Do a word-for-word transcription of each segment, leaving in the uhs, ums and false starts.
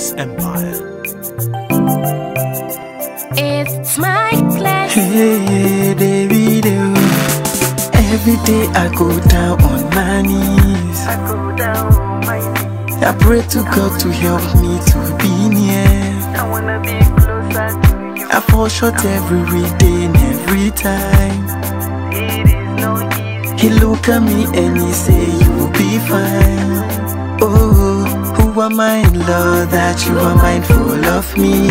Prince Empire. It's my class. Hey, David. Every day I go down on my knees. I go down on my knees. I pray to God to help me to be near. I wanna be closer to you. I fall short every day and every time. It is no easy. He look at me and he say you will be fine. Oh, who am I, Lord, that you are mindful of me?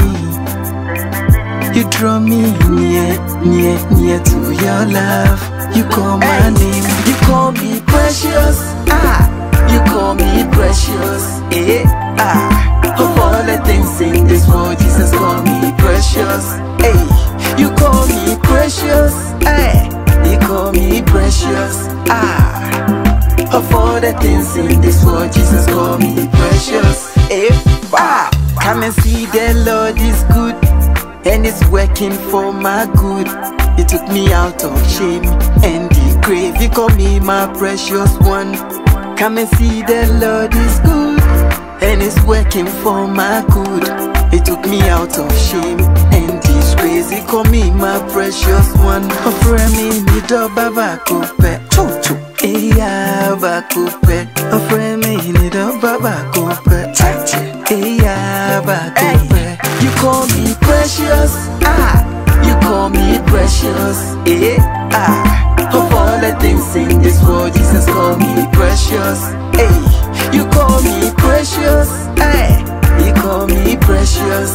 You draw me near, near, near to your love. You call my name, you call me precious. Ah, you call me precious. Eh, ah, of all the things in this world, Jesus call me precious. Hey, you call me precious. Hey, you call me precious. Ah, of all the things in this world, Jesus call me precious. Eh, ah, come and see the Lord is good, and it's working for my good. He took me out of shame and the grave. He called me my precious one. Come and see the Lord is good, and it's working for my good. He took me out of shame and disgrace. He called me my precious one. Offer me the door, Baba Coupe. Choo choo. Eya Bakupe. Offer me the door, Baba Coupe. Chachi. Eya Bakupe. You call me precious. Ah. You call me precious, eh, ah. Of all the things in this world, Jesus call me precious, eh. You call me precious, eh. You call me precious,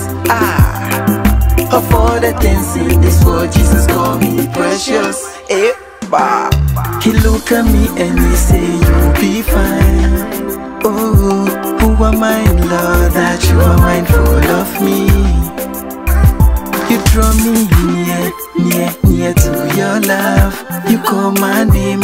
ah. Of all the things in this world, Jesus call me precious, eh, bah. He look at me and he say you'll be fine. Oh, who am I, Lord, that you are mindful of me? You draw me near, near, near to your love. You call my name,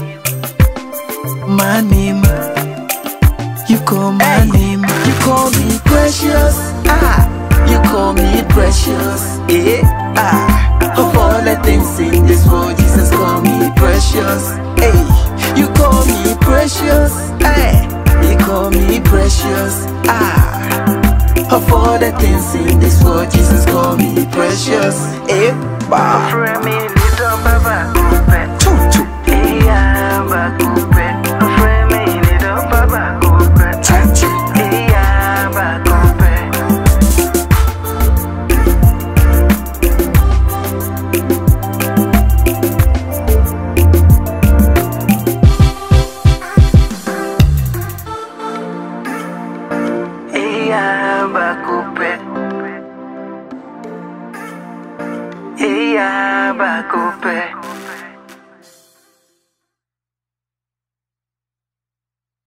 my name. You call my name. You call me precious. Ah, you call me precious. Eh, ah. Of all the things in this world, Jesus call me precious. Hey, you call me precious. Hey, you call me precious. Ah. Of all the things in this world, Jesus call me precious. Eh, bah. Offer me little Baba Coupe. Choo choo. Eya Bakupe. Offer me little Baba Coupe. Chachi. Eya Bakupe. Eya Bakupe. Eya Bakupe.